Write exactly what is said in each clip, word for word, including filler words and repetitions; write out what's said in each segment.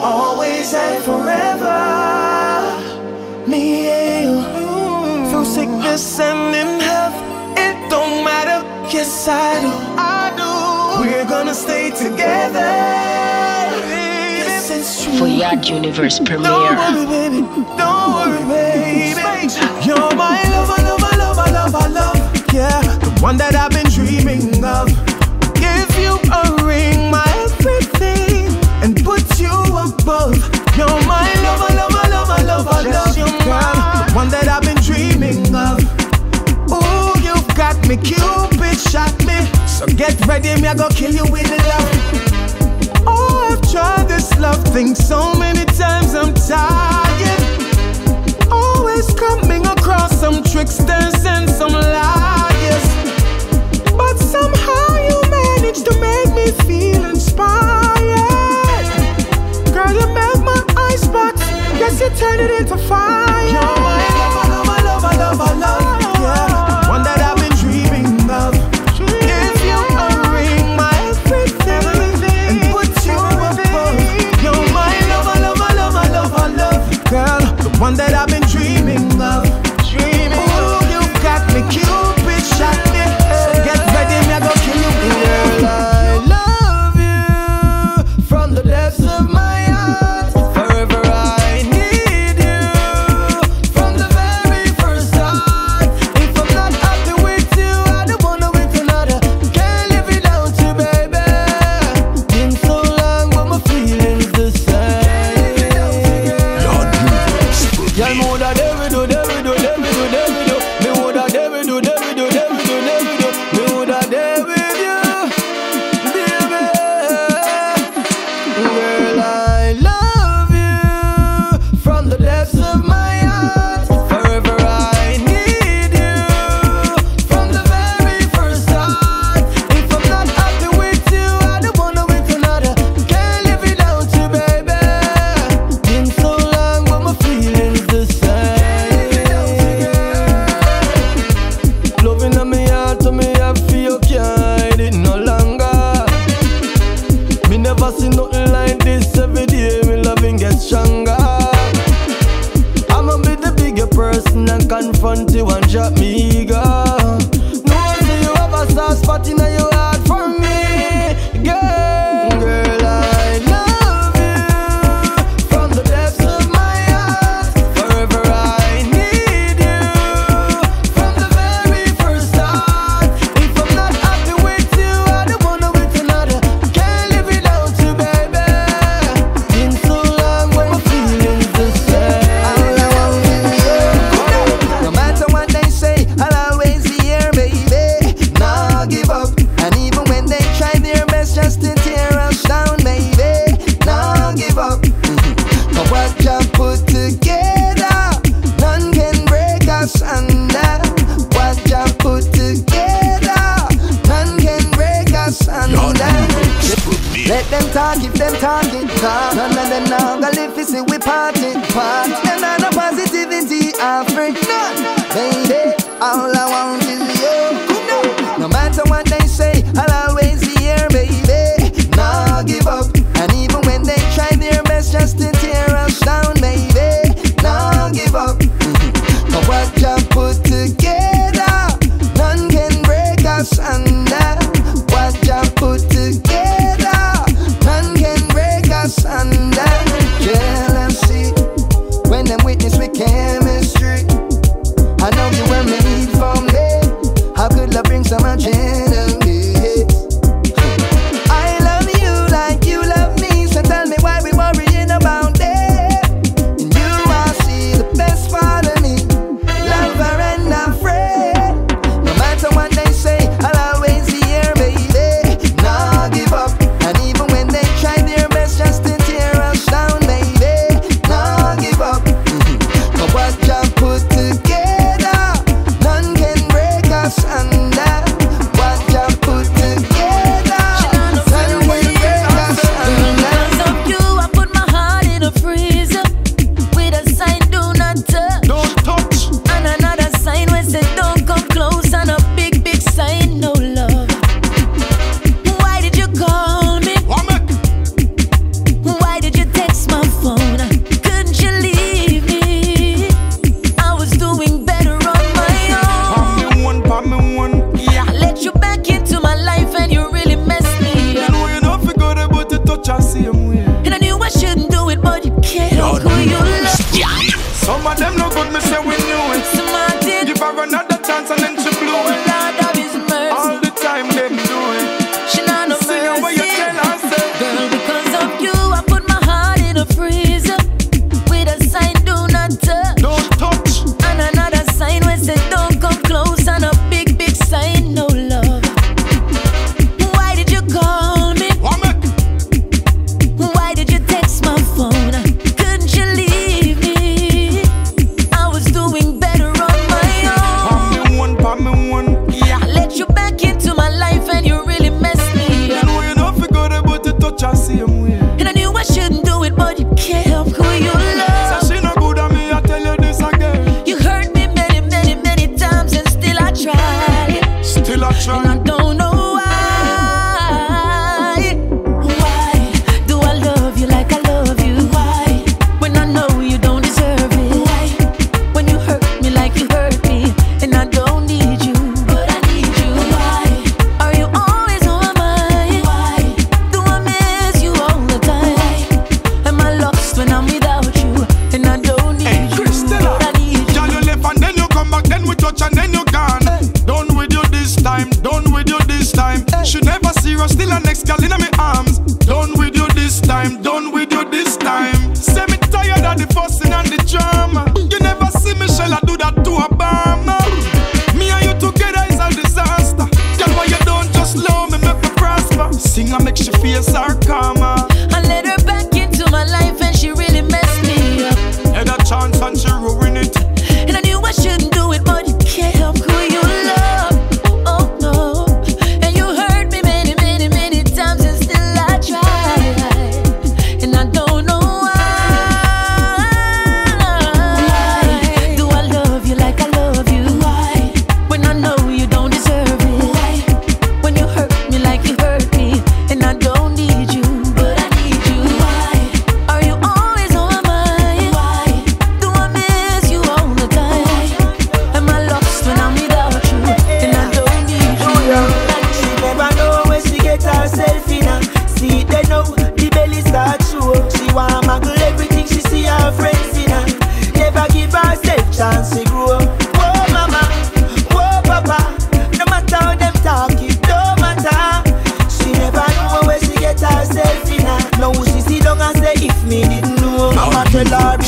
always and forever. Me and you, through sickness and in health, it don't matter. Yes, I do. I do. We're gonna stay together. Yes, it's true. Voyage Universe premiere. Don't worry, baby. Don't worry, baby. You're my lover, lover, lover, lover, love. Yeah, the one that I've been dreaming of. Give you a ring, my everything, and put you above. You're my lover, lover, lover, lover, love. You're girl, the one that I've been dreaming of. Ooh, you've got me, Cupid shot me. So get ready, me I go kill you with the love. Oh, I've tried this love thing so many times, I'm tired. Always coming across some tricksters and some liars, but somehow you manage to make me feel inspired. Girl, you melt my icebox, yes, you turn it into fire. You're my lover, lover, lover, lover, love. Yeah, one that I've been dreaming of. Give you a ring, my everything, and put you above. You're my lover, lover, lover, lover, love. Girl, the one that I've been dreaming of. Dreaming. Ooh, you got me, Cupid shot me. So get ready, me I go kill you. Girl, I love you from the depths of my heart. Forever I need you from the very first start. If I'm not happy with you, I don't wanna with another. Can't live without you, baby. Been so long, but my feelings the same. Y'all know that they will do, they will do, they will do, they will do. Me woulda they will do, they will do, they will do, they will do. Me woulda they with you, baby. Girl, I love you from the depths of my heart. Forever I need you from the very first start. If I'm not happy with you, I don't wanna with another. Can't live without you, baby. Been so long, but my feelings the same. Loving on me heart, to me I feel can't hide it no longer. Me never see nothing like this. Every day me loving gets stronger. I'ma be the bigger person and confront you and drop me ego. No see you have a soft spot in your heart for me, girl. Girl, I love you from the depths of my heart. Forever I need you from the very first start. If I'm not happy with you, I don't wanna with another. Can't live without you, baby. Been so long, but my feelings the same. All I want is you. No matter what they say, I'll always be here, baby. Nah, give up. And even when they try their best just to tear us down, baby, nah, give up. But what you put together, none can break us under. What you put together, none can break us under. Let them talk if them talking talk. None of them now gonna live to see we party part. Them not no positivity offering none. Baby, all I want is you. No matter what they say, I'll always be here, baby. Nah, give up. And even when they try their best just to tear us down, baby, nah, give up. But what you put together, none can break us under. What you put together, none can break us under. Jealousy, when them witness with chemistry, I know you were made for me. How could love bring so much energy? I love you like you with you this time. Say me tired of the fussing and the drama. You never see Michelle I do that to Obama. Me and you together is a disaster. Tell why you don't just love me, make me prosper. Sing and make she feel sarcasm. I let her back into my life and she really messed me up. Had a chance and she ruined it. And I knew I shouldn't do it, but you can't help who you love. Oh no. And you hurt me many, many, many times and still I try. And I don't know why. Why do I love you like I love you? Why? When I know you don't deserve it. Why? When you hurt me like you hurt me. And I don't need you, but I need you. Why? Are you always on my mind? Why? Do I miss you all the time? Am I lost when I'm without you? And I don't need you. She never know where she get herself in. uh. See they know the belly start show. She want muggle everything she see her friends in. uh. Never give herself chance to grow. Whoa mama, whoa papa. No matter how them talk, it don't matter. She never know where she get herself in. uh. Now she sit down and say if me didn't know, I'ma tell her.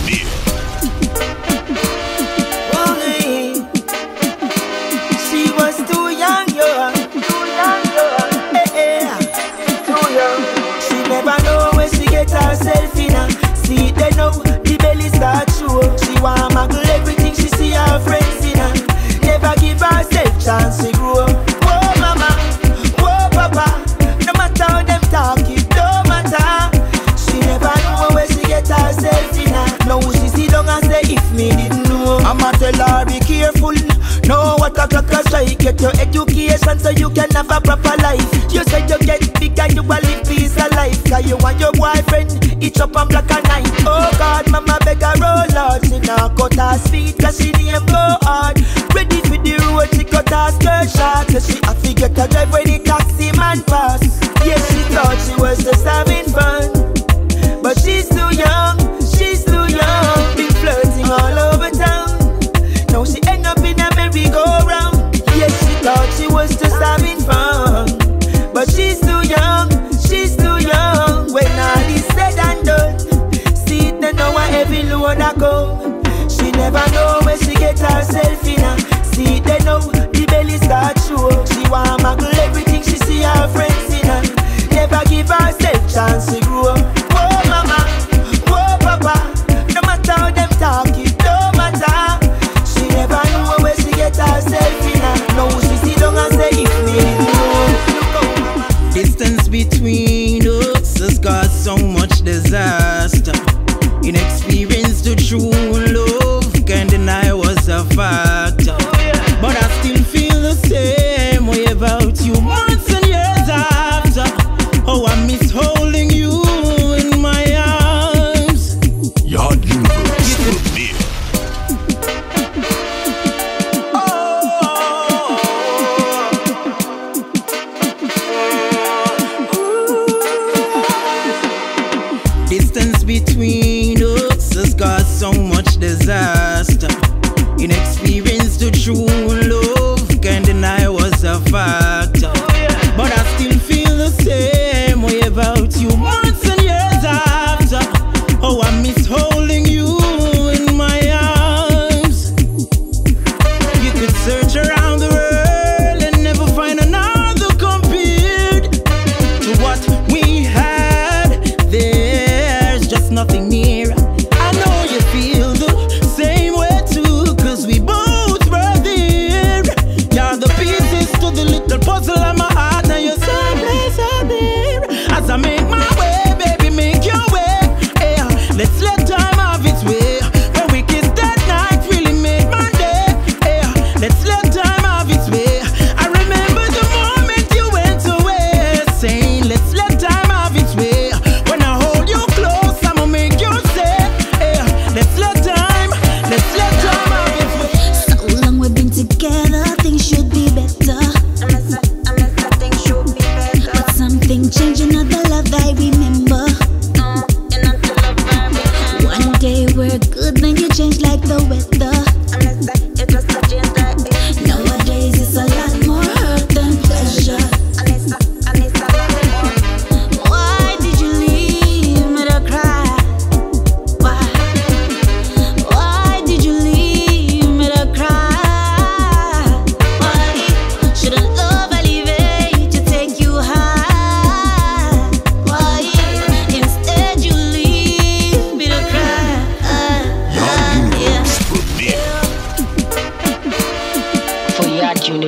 Why? She was too young, yo. Too young, yo. Eh, eh. Too young. She never know where she get herself in. uh. See, they know the belly start show. She want muggle everything she see her friends in. uh. Never give herself chance to grow. Whoa, mama. Whoa, papa. No matter how them talk, it don't matter. She never know where she get herself in. uh. Now she sit down and say if me didn't know, I'ma tell her be careful. Know what a clock a strike. Get your education so you can have a proper life. You said you get big and you will live peace of life. Cause you and your boyfriend each up on black and night. Oh God, mama beg her roll out. She now cut her speed cause she name go hard. Ready for the road, she cut her skirt short. So she have to get a drive when the taxi man pass. Yes, she thought she was just having fun, but she's too young, she's too young. Been flirting all over town. Now she end up in a merry-go-round. Yes, she thought she was just having fun, but she's too young, she's too young. When all is said and done, see it, they know a heavy load I go. She never know where she get herself in. uh. See it, they know the belly start show. She want muggle everything she see her friends in. uh. Never give herself chance to grow. Whoa mama, whoa papa. No matter how them talk, it don't matter. She never know where she get herself in. uh. Now she sit down and say if me know. Distance between us has caused so much disaster. Inexperience to true love can't deny was a factor. But I still feel the same way about you months and years after. Oh, I miss holding you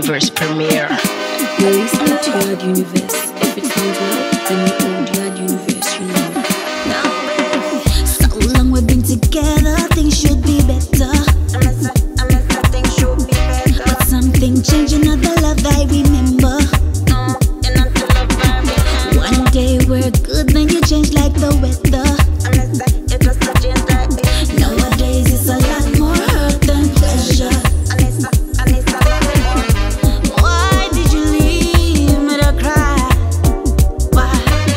first premiere. You're listening to Yard Universe. If it sounds well, then you own Yard Universe, you know. Now, baby, so long we've been together, things should be better. Unless I, unless I think should be better. But something changed, another love I remember. Uh, another love I remember. One day we're good, then you change like the weather. Unless I, you just a change like this. Nowadays it's a lot more hurt than pleasure. Unless I, unless I love more. Why did you leave me to cry? Why?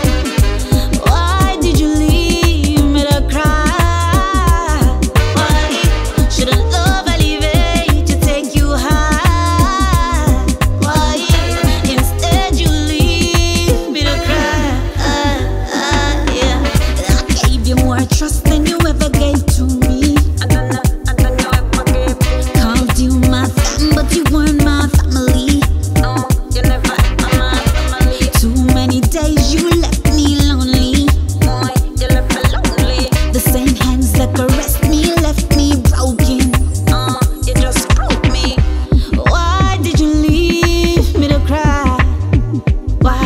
Why did you leave me to cry? Why? Shouldn't love elevate to take you high? Why? Instead you leave me to cry. Uh, uh, yeah. I gave you more trust than you ever gave to me. I don't know, I don't know if I gave you. Called you my fam, but you weren't my family. No, you never are my family. Too many days you left me lonely. Boy, you left me lonely. The same hands that caressed me left me broken. Uh, you just broke me. Why did you leave me to cry? Why?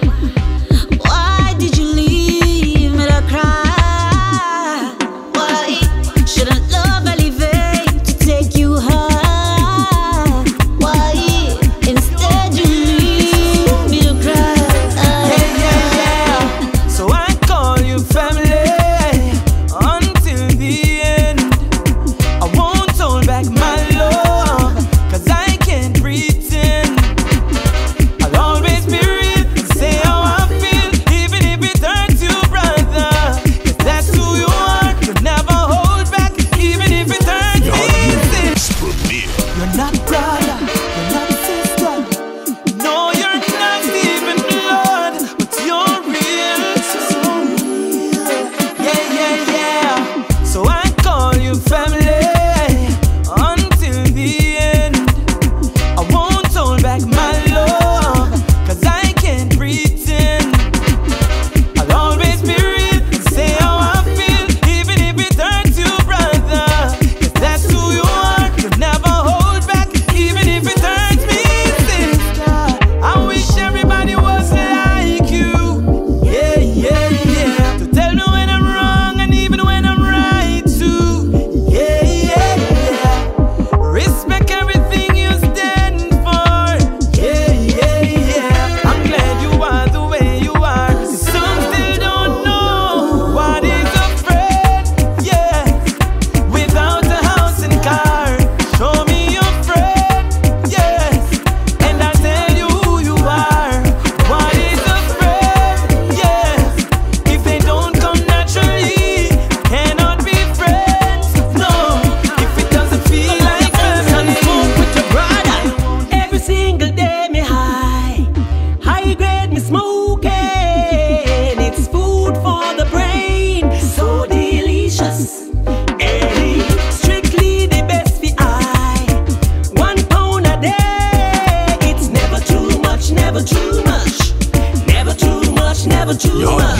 Why did you leave me to cry? Why? Shouldn't love elevate to take you high? Why? Instead you leave me to cry. Yeah, yeah, yeah. So I call you family until the end. I won't hold back my love, cause I can't pretend. I'll always be real and say how I feel, even if it hurts you, brother. Cause that's who you are. You never hold back, even if it hurts me. You're not brother, you're not sister. No, you're not even blood, but you're real. So real. Yeah, yeah, yeah. So I call you family until the end. I won't hold back my love, cause I can't pretend. I'll always be real and say how I feel, even if it hurts you, brother. Cause that's who you are. You never hold back, even if it hurts me, sister. I wish everybody was like you. Yeah, yeah, yeah. To tell me when I'm wrong and even when I'm right too. Yeah, yeah, yeah. Respect everything you stand for. Yeah, yeah, yeah. I'm glad you are the way you are. Some still don't know what is a friend. Yeah, without a house and car, show me your friend. Yes, and I'll tell you who you are. What is a friend? Yes, if they don't come naturally, cannot be friends. No, if it doesn't feel like family. Smoke with your brother. Every single day me high. High grade me smoking. It's food for the brain. So delicious. Hey, strictly the best for I. One pound a day. It's never too much, never too much. Never too much, never too much.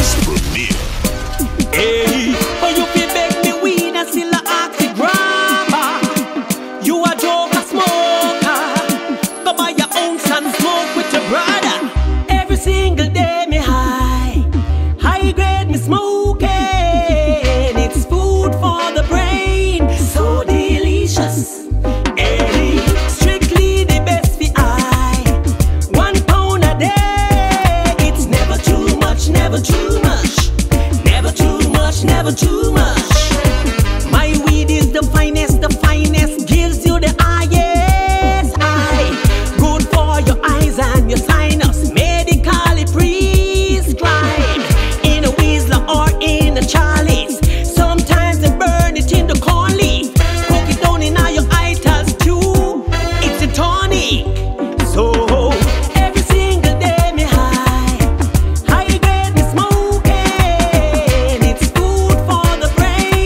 Hey, but you feel beg me weed and still a ask the grabber. You a joker smoker. Go buy your own and smoke with your brother. Every single day me high. High grade me smoking. It's food for the brain. So delicious. Hey, strictly the best for I. One pound a day. It's never too much, never too much. Never too much, never too much. My weed is the finest, the finest. Gives you the highest high. Good for your eyes and your sinus. Medically prescribed. In a Weasler or in a Charlie's. Sometimes they burn it in the corn leaf. Cook it down in all your vitals too. It's a tonic. So every single day me high. High grade me smoking. It's food for the brain.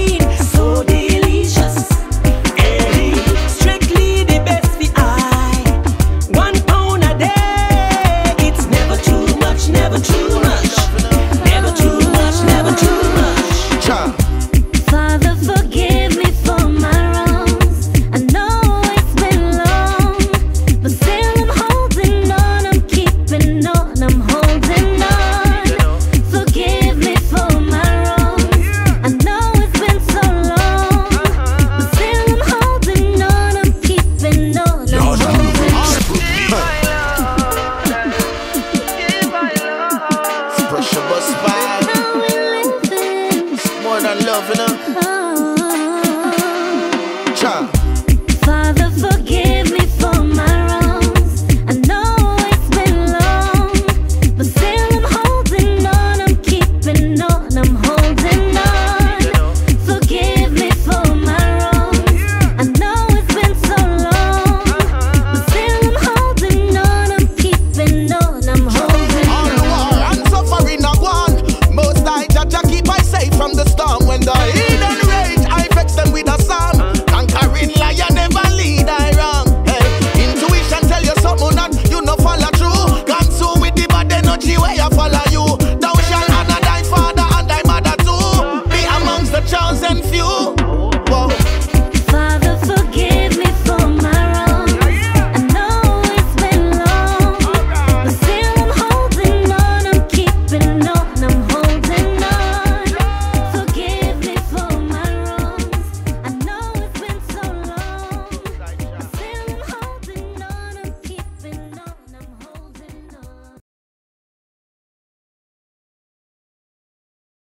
enough, enough.